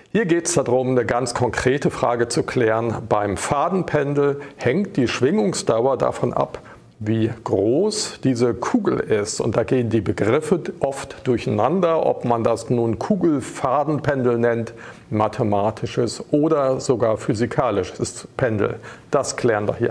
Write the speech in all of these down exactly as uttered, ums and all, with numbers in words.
Hier geht es darum, eine ganz konkrete Frage zu klären. Beim Fadenpendel hängt die Schwingungsdauer davon ab, wie groß diese Kugel ist. Und da gehen die Begriffe oft durcheinander, ob man das nun Kugel-Fadenpendel nennt, mathematisches oder sogar physikalisches Pendel. Das klären wir hier.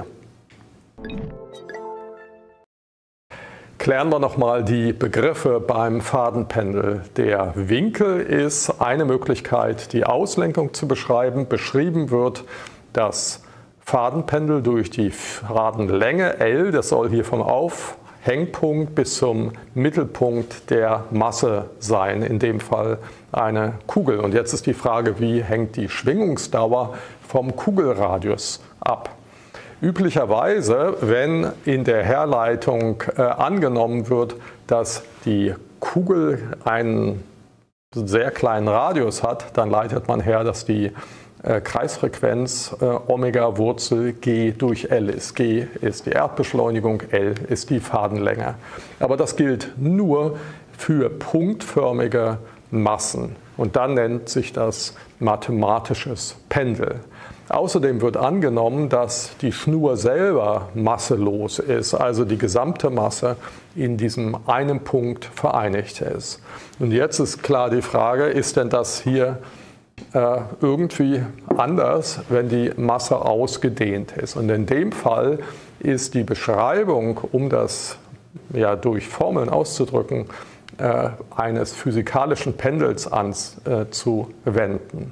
Klären wir nochmal die Begriffe beim Fadenpendel. Der Winkel ist eine Möglichkeit, die Auslenkung zu beschreiben. Beschrieben wird das Fadenpendel durch die Fadenlänge L, das soll hier vom Aufhängpunkt bis zum Mittelpunkt der Masse sein, in dem Fall eine Kugel. Und jetzt ist die Frage, wie hängt die Schwingungsdauer vom Kugelradius ab? Üblicherweise, wenn in der Herleitung äh, angenommen wird, dass die Kugel einen sehr kleinen Radius hat, dann leitet man her, dass die äh, Kreisfrequenz äh, Omega Wurzel G durch L ist. G ist die Erdbeschleunigung, L ist die Fadenlänge. Aber das gilt nur für punktförmige Massen. Und dann nennt sich das mathematisches Pendel. Außerdem wird angenommen, dass die Schnur selber masselos ist, also die gesamte Masse in diesem einen Punkt vereinigt ist. Und jetzt ist klar die Frage, ist denn das hier äh, irgendwie anders, wenn die Masse ausgedehnt ist? Und in dem Fall ist die Beschreibung, um das ja durch Formeln auszudrücken, äh, eines physikalischen Pendels anzuwenden.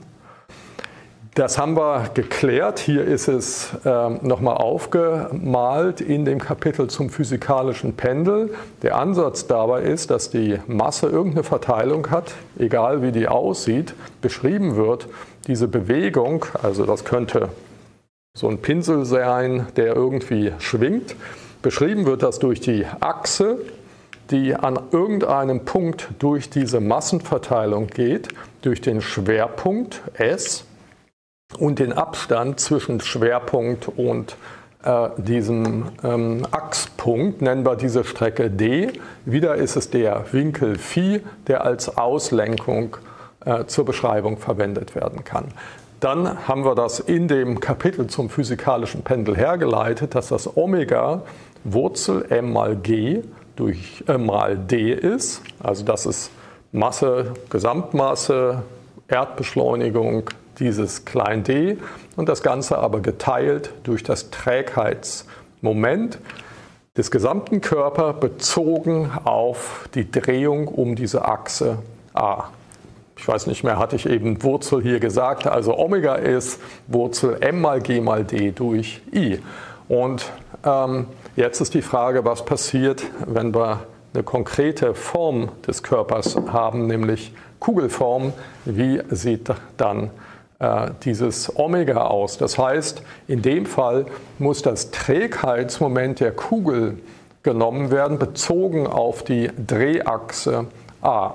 Das haben wir geklärt. Hier ist es äh, nochmal aufgemalt in dem Kapitel zum physikalischen Pendel. Der Ansatz dabei ist, dass die Masse irgendeine Verteilung hat, egal wie die aussieht, beschrieben wird. Diese Bewegung, also das könnte so ein Pinsel sein, der irgendwie schwingt, beschrieben wird das durch die Achse, die an irgendeinem Punkt durch diese Massenverteilung geht, durch den Schwerpunkt S, und den Abstand zwischen Schwerpunkt und äh, diesem ähm, Achspunkt, nennen wir diese Strecke D. Wieder ist es der Winkel Phi, der als Auslenkung äh, zur Beschreibung verwendet werden kann. Dann haben wir das in dem Kapitel zum physikalischen Pendel hergeleitet, dass das Omega Wurzel m mal g durch äh, mal d ist. Also das ist Masse, Gesamtmasse, Erdbeschleunigung, dieses klein d und das Ganze aber geteilt durch das Trägheitsmoment des gesamten Körpers bezogen auf die Drehung um diese Achse a. Ich weiß nicht mehr, hatte ich eben Wurzel hier gesagt, also Omega ist Wurzel m mal g mal d durch i. Und ähm, jetzt ist die Frage, was passiert, wenn wir eine konkrete Form des Körpers haben, nämlich Kugelform. Wie sieht dann äh, dieses Omega aus? Das heißt, in dem Fall muss das Trägheitsmoment der Kugel genommen werden, bezogen auf die Drehachse a.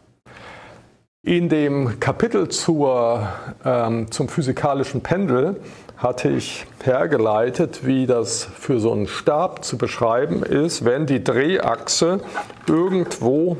In dem Kapitel zur, ähm, zum physikalischen Pendel hatte ich hergeleitet, wie das für so einen Stab zu beschreiben ist, wenn die Drehachse irgendwo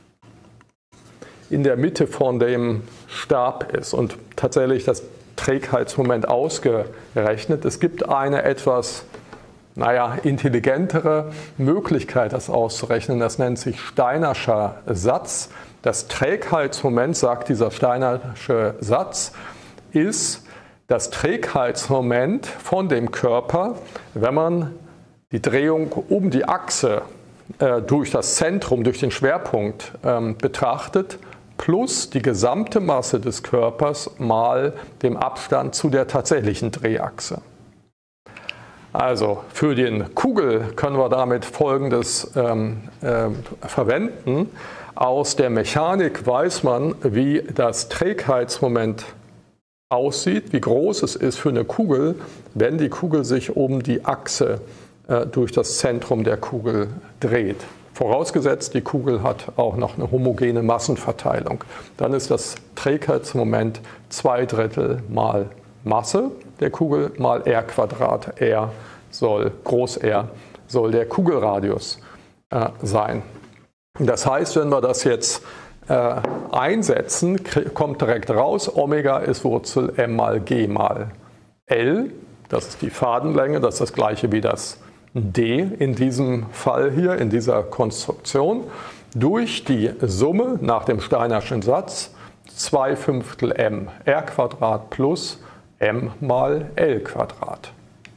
in der Mitte von dem Stab ist und tatsächlich das Trägheitsmoment ausgerechnet. Es gibt eine etwas, naja, intelligentere Möglichkeit, das auszurechnen. Das nennt sich Steinerscher Satz. Das Trägheitsmoment, sagt dieser Steinersche Satz, ist das Trägheitsmoment von dem Körper, wenn man die Drehung um die Achse äh, durch das Zentrum, durch den Schwerpunkt ähm, betrachtet, plus die gesamte Masse des Körpers mal dem Abstand zu der tatsächlichen Drehachse. Also für den Kugel können wir damit Folgendes ähm, äh, verwenden. Aus der Mechanik weiß man, wie das Trägheitsmoment aussieht, wie groß es ist für eine Kugel, wenn die Kugel sich um die Achse äh, durch das Zentrum der Kugel dreht. Vorausgesetzt, die Kugel hat auch noch eine homogene Massenverteilung. Dann ist das Trägheitsmoment zwei Drittel mal Masse der Kugel mal r Quadrat. R soll, Groß R, soll der Kugelradius äh, sein. Das heißt, wenn wir das jetzt äh, einsetzen, kommt direkt raus, Omega ist Wurzel m mal g mal L. Das ist die Fadenlänge, das ist das gleiche wie das d in diesem Fall hier, in dieser Konstruktion, durch die Summe nach dem Steinerschen Satz zwei Fünftel m r Quadrat plus m mal L Quadrat.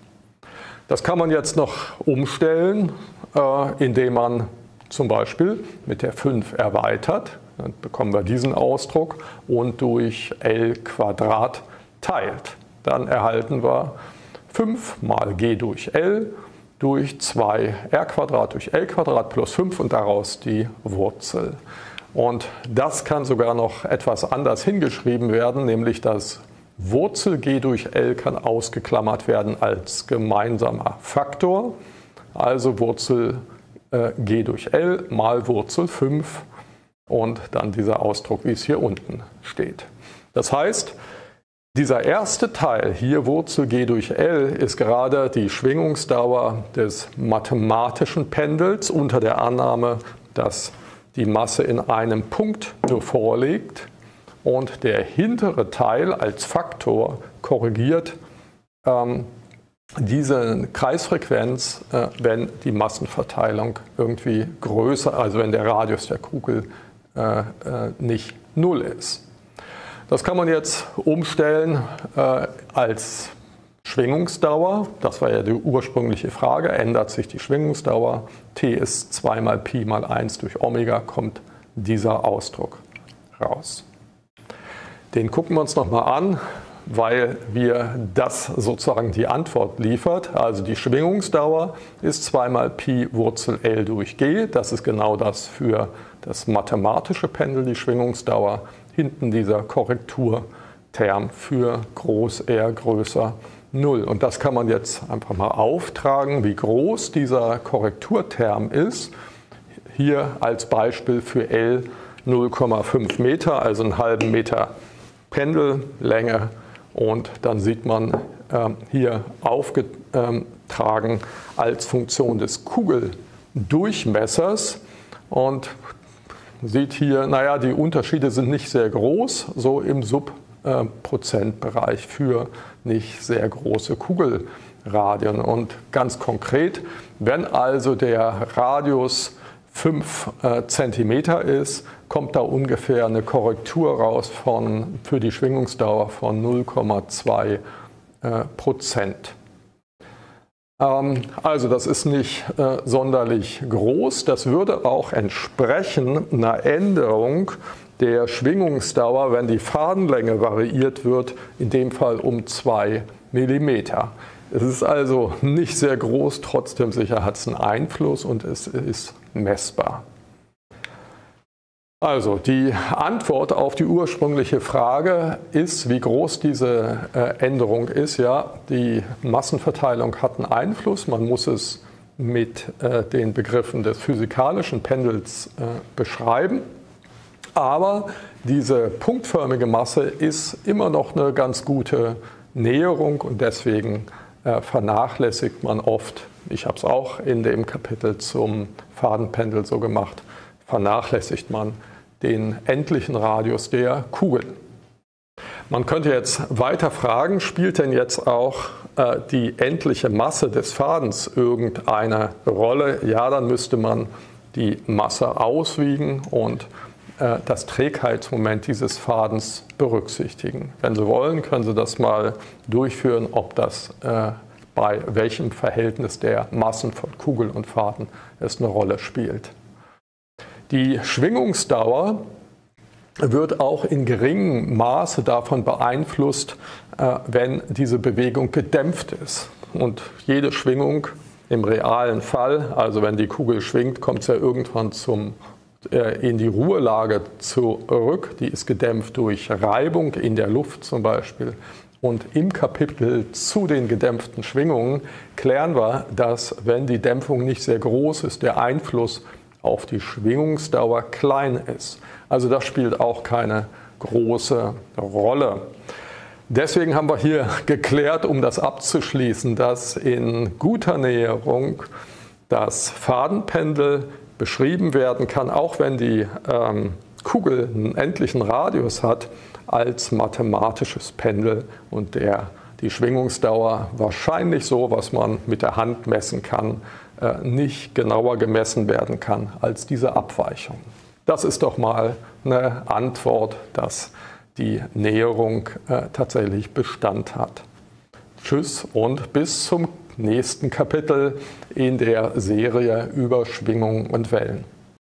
Das kann man jetzt noch umstellen, äh, indem man zum Beispiel mit der fünf erweitert, dann bekommen wir diesen Ausdruck, und durch L Quadrat teilt. Dann erhalten wir fünf mal g durch L durch zwei r Quadrat durch L Quadrat plus fünf und daraus die Wurzel. Und das kann sogar noch etwas anders hingeschrieben werden, nämlich das Wurzel g durch L kann ausgeklammert werden als gemeinsamer Faktor, also Wurzel äh, g durch L mal Wurzel fünf und dann dieser Ausdruck, wie es hier unten steht. Das heißt, dieser erste Teil hier, Wurzel g durch L, ist gerade die Schwingungsdauer des mathematischen Pendels unter der Annahme, dass die Masse in einem Punkt nur vorliegt. Und der hintere Teil als Faktor korrigiert ähm, diese Kreisfrequenz, äh, wenn die Massenverteilung irgendwie größer, also wenn der Radius der Kugel äh, äh, nicht null ist. Das kann man jetzt umstellen äh, als Schwingungsdauer. Das war ja die ursprüngliche Frage. Ändert sich die Schwingungsdauer? T ist zwei mal Pi mal eins durch Omega, kommt dieser Ausdruck raus. Den gucken wir uns nochmal an, weil wir das sozusagen die Antwort liefert. Also die Schwingungsdauer ist zwei mal Pi Wurzel L durch G. Das ist genau das für das mathematische Pendel, die Schwingungsdauer. Hinten dieser Korrekturterm für groß R größer null. Und das kann man jetzt einfach mal auftragen, wie groß dieser Korrekturterm ist. Hier als Beispiel für L null Komma fünf Meter, also einen halben Meter Pendellänge, und dann sieht man äh, hier aufgetragen als Funktion des Kugeldurchmessers und sieht hier, naja, die Unterschiede sind nicht sehr groß, so im Subprozentbereich für nicht sehr große Kugelradien. Und ganz konkret, wenn also der Radius fünf äh, Zentimeter ist, kommt da ungefähr eine Korrektur raus von, für die Schwingungsdauer von null Komma zwei äh, Prozent. Ähm, also das ist nicht äh, sonderlich groß. Das würde auch entsprechen einer Änderung der Schwingungsdauer, wenn die Fadenlänge variiert wird, in dem Fall um zwei Millimeter. Es ist also nicht sehr groß, trotzdem sicher hat es einen Einfluss und es ist messbar. Also die Antwort auf die ursprüngliche Frage ist, wie groß diese äh, Änderung ist. Ja, die Massenverteilung hat einen Einfluss, man muss es mit äh, den Begriffen des physikalischen Pendels äh, beschreiben. Aber diese punktförmige Masse ist immer noch eine ganz gute Näherung und deswegen äh, vernachlässigt man oft, ich habe es auch in dem Kapitel zum Fadenpendel so gemacht, vernachlässigt man den endlichen Radius der Kugel. Man könnte jetzt weiter fragen, spielt denn jetzt auch äh, die endliche Masse des Fadens irgendeine Rolle? Ja, dann müsste man die Masse auswiegen und äh, das Trägheitsmoment dieses Fadens berücksichtigen. Wenn Sie wollen, können Sie das mal durchführen, ob das äh, bei welchem Verhältnis der Massen von Kugel und Faden es eine Rolle spielt. Die Schwingungsdauer wird auch in geringem Maße davon beeinflusst, wenn diese Bewegung gedämpft ist. Und jede Schwingung im realen Fall, also wenn die Kugel schwingt, kommt es ja irgendwann zum, in die Ruhelage zurück. Die ist gedämpft durch Reibung in der Luft zum Beispiel. Und im Kapitel zu den gedämpften Schwingungen klären wir, dass, wenn die Dämpfung nicht sehr groß ist, der Einfluss auf die Schwingungsdauer klein ist. Also das spielt auch keine große Rolle. Deswegen haben wir hier geklärt, um das abzuschließen, dass in guter Näherung das Fadenpendel beschrieben werden kann, auch wenn die ähm, Kugel einen endlichen Radius hat, als mathematisches Pendel und der die Schwingungsdauer wahrscheinlich so, was man mit der Hand messen kann, nicht genauer gemessen werden kann als diese Abweichung. Das ist doch mal eine Antwort, dass die Näherung tatsächlich Bestand hat. Tschüss und bis zum nächsten Kapitel in der Serie über Schwingung und Wellen.